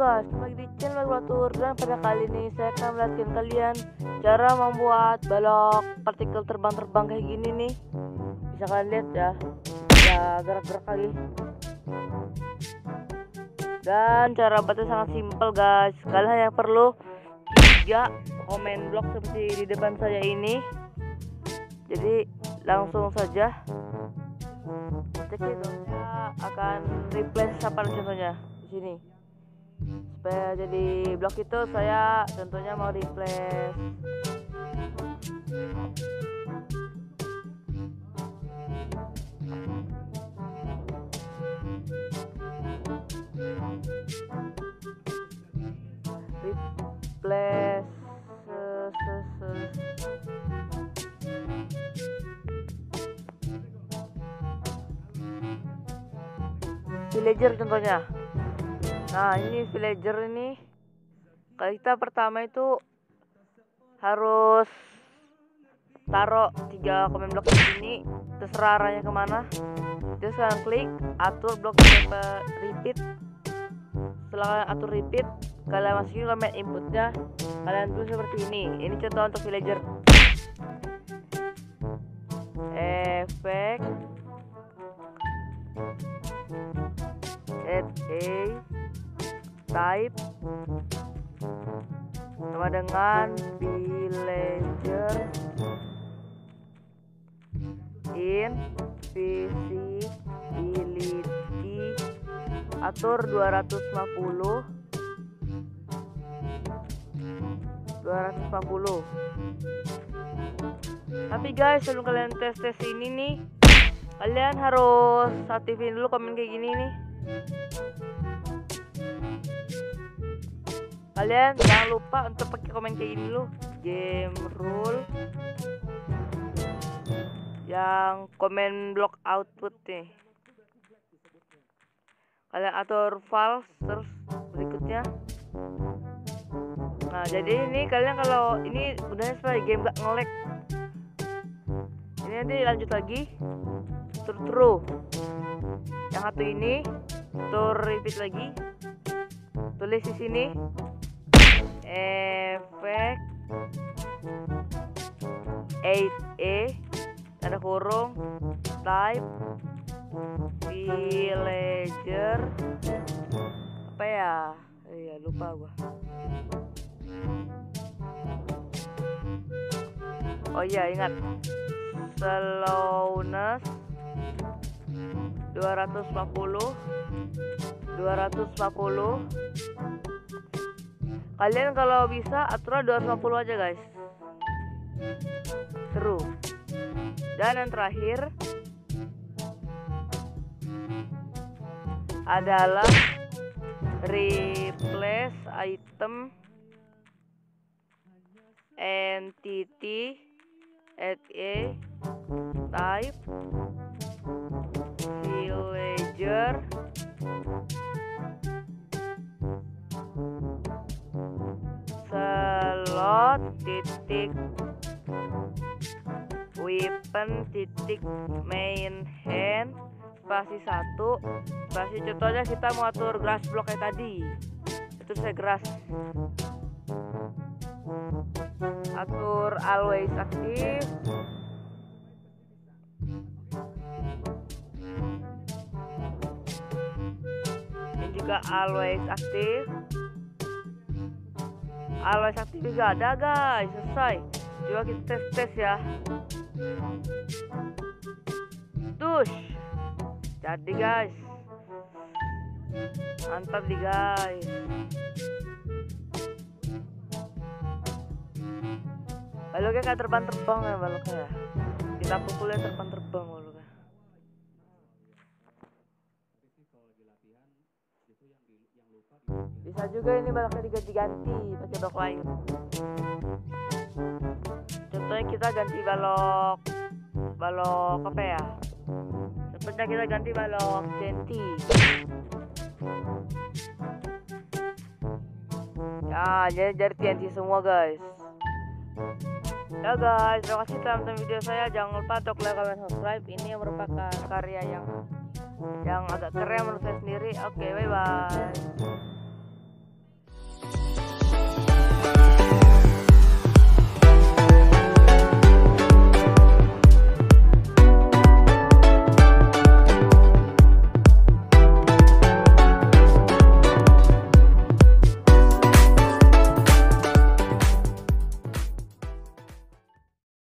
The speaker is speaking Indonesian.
guys, kembali di channel Batur. Dan pada kali ini saya akan melihatkan kalian cara membuat balok partikel terbang-terbang kayak gini nih. Bisa kalian lihat ya, ya gerak-gerak lagi. Dan cara buatnya sangat simpel guys. Kalian hanya perlu 3 comment block seperti di depan saya ini. Jadi langsung saja cek itu. Saya akan replace apa contohnya di sini. Supaya jadi blok itu saya tentunya mau replace villager contohnya. Nah ini villager ini, kalau kita pertama itu harus taruh 3 comment block di sini, terserah arahnya kemana. Terus kalian klik atur blok repeat. Setelah kalian atur repeat, kalian masukin comment inputnya, kalian tulis seperti ini. Ini contoh untuk villager. Efek add a type sama dengan villager invisibility, atur 250. Tapi guys, sebelum kalian tes ini nih, kalian harus aktifin dulu komen kayak gini nih. Kalian jangan lupa untuk pakai komen kayak gini dulu. Game rule yang comment block output nih, kalian atur false. Terus berikutnya, nah jadi ini kalian kalau ini udah selesai game gak nge-lag, ini nanti lanjut lagi true. Yang satu ini repeat lagi, tulis di sini efek 8a tanda kurung type villager apa ya, iya lupa gua. Oh iya ingat, slowness 250. Kalian kalau bisa atur 250 aja guys. Seru. Dan yang terakhir adalah replace item entity add a type villager slot titik weapon titik main hand spasi 1 spasi. Contohnya kita mau atur grass block kayak tadi, itu saya grass, atur always aktif. Ini juga always aktif. Always aktif juga ada guys. Selesai. Coba kita tes ya. Tush, jadi guys, mantap nih guys. Baloknya kayak terbang-terbang ya baloknya ya. Kita pukulnya terbang-terbang baloknya. Bisa juga ini baloknya diganti-ganti pakai balok lain. Contohnya kita ganti balok apa ya? Contohnya kita ganti balok TNT. Ya, jadi TNT semua guys. Ya guys, terima kasih telah menonton video saya. Jangan lupa untuk like, comment, subscribe. Ini yang merupakan karya yang agak keren menurut saya sendiri. Oke, bye bye.